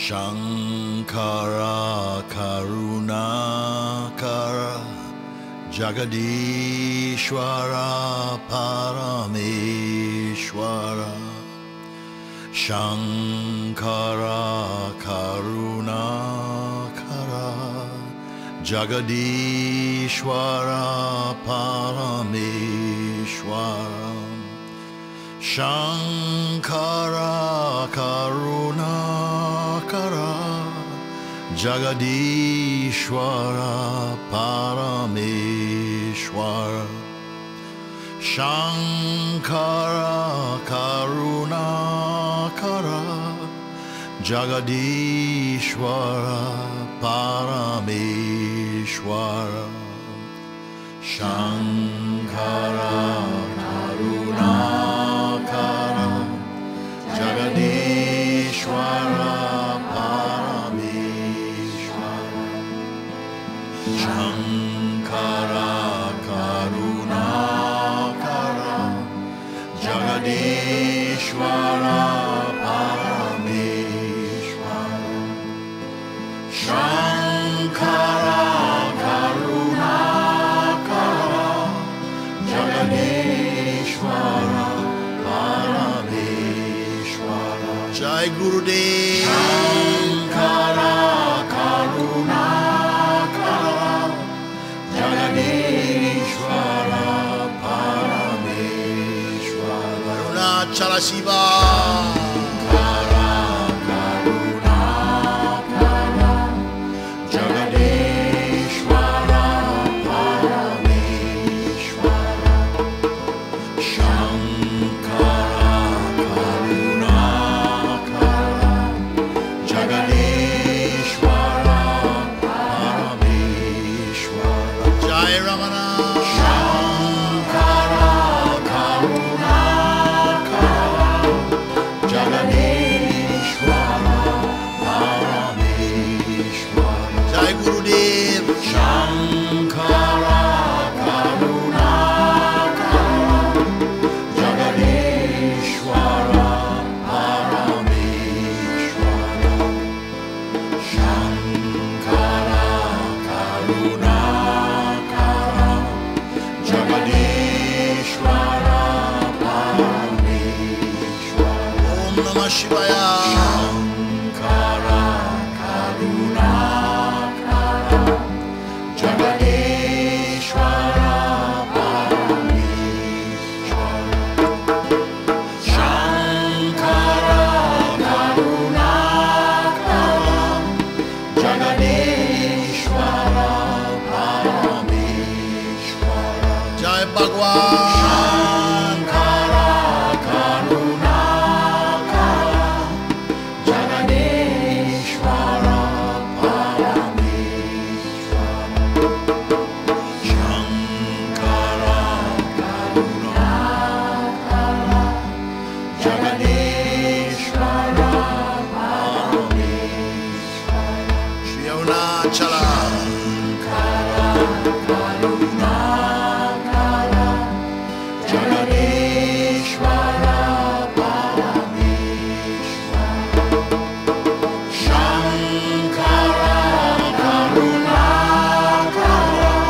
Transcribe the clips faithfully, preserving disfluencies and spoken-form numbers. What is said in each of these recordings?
Shankara Karunakara Jagadeeswara Parameswara Shankara Karunakara Jagadeeswara Parameswara Shankara Karunakara Jagadeeswara Parameswara Shankara Karunakara Jagadeeswara Parameswara Shankara Karunakara Jagadeeswara Parameswara Shankara Karunakara Jagadeeswara Parameswara Shankara Karunakara Jagadeeswara Parameswara Jai Gurudev Shankara Karunakara Jagadeeswara Parameswara Arunachala Siva Shankara Karunakara Jagadeeswara Parameswara Shankara Karunakara Jagadeeswara Parameswara Jai Ramana Shankara Karunakara Jagadeeswara Parameswara Jai Gurudev Shankara Karunakara Jagadeeswara Parameswara Shankara Karunakara Jagadeeswara Parameswara Om Namah Shivaya Shankara Karunakara Jagadeeswara Parameswara Shankara Karunakara Jagadeeswara Parameswara Jai Bhagwan Shankara Karunakara Jagadeeswara Parameswara Shankara Karunakara Jagadeeswara Parameswara Shri Arunachala Shankara Karunakara Jagadeeswara Parameswara Shankara Karunakara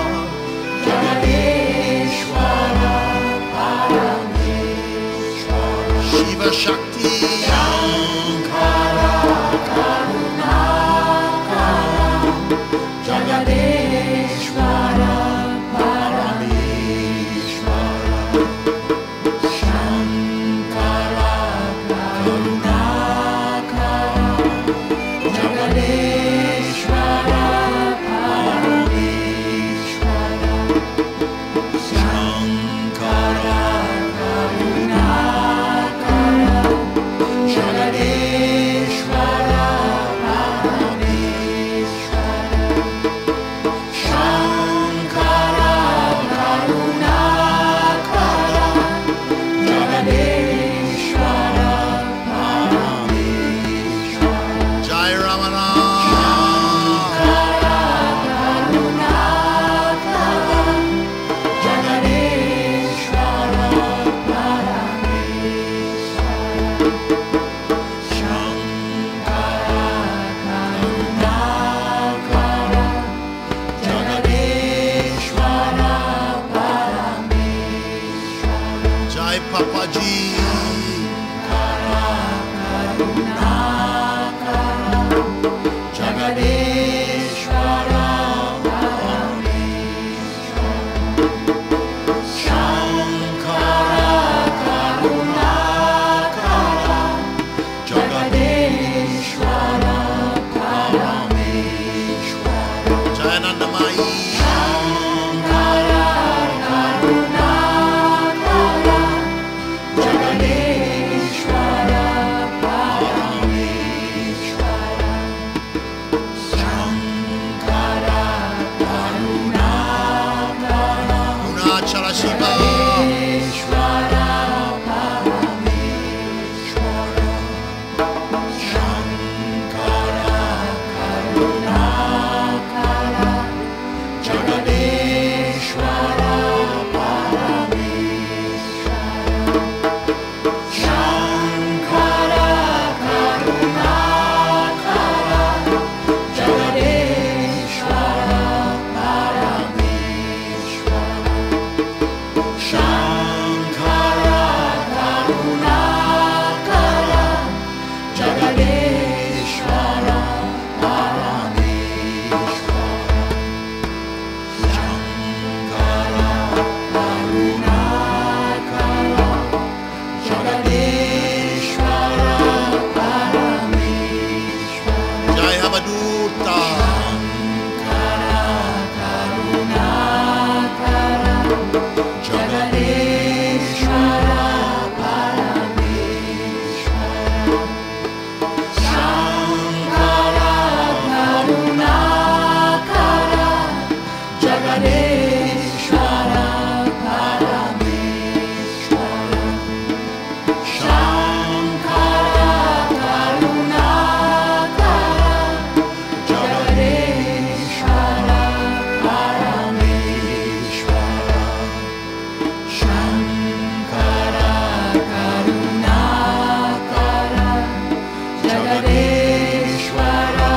Papaji. Jagadeswara, Parameswara, Shankara Karunakara, Jagadeswara, Parameswara, Jayanandamai. Shankara Karunakara, Jagadeswara, Parameswara, Shankara Karunakara, Arunachala Shiva. Jagadeswara, Parameswara, Shankara Karunakara, Jagadeswara, Parameswara, Shankara Karunakara, Jagadeswara, Parameswara, Shankara Karunakara, Jagadeswara, Parameswara, Jai Havaduta. Jagadeswara, Parameswara, Shankara Karunakara, Jagadeswara, Parameswara, Shankara Karunakara, Jagadeswara, Parameswara, Shankara Karunakara, Jagadeswara,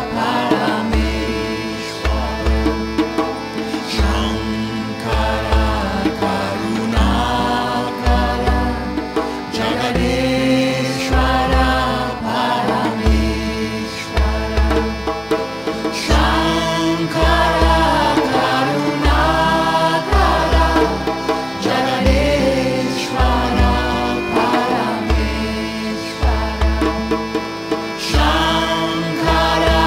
Parameswara, Shankara Karunakara, Jagadeswara, Parameswara, Shankara Karunakara, Jagadeswara, Parameswara, Shankara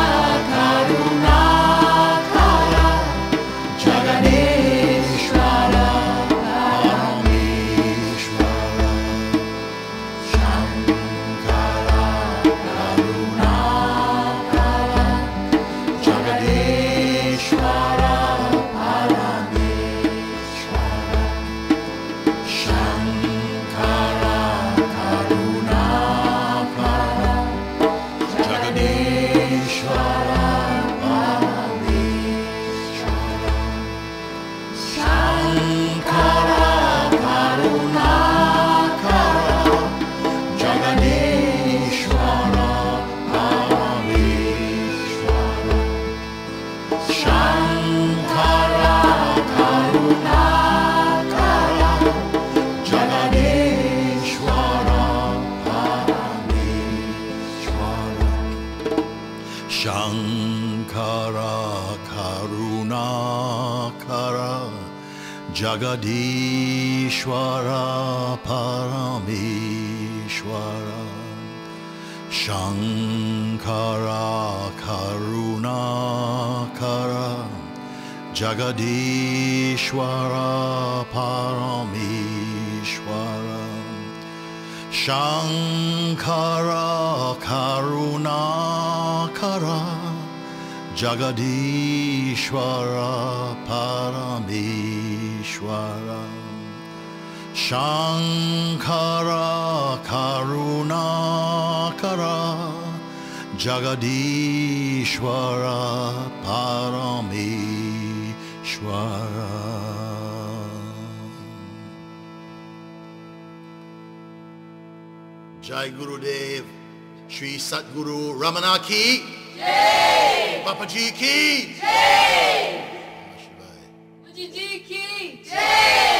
Karunakara, Jagadeswara, Shankara Karunakara, Jagadeeswara, Parameswara, Shankara Karunakara, Jagadeeswara, Parameswara, Shankara Karunakara, Jagadeeswara, Parameswara, Shankara Karunakara, Jagadeeswara, Parameswara. Jai Gurudev, Shri Satguru Ramana ki, Jai! Papaji ki, Jai! Shivaya. Mooji ji ki jai!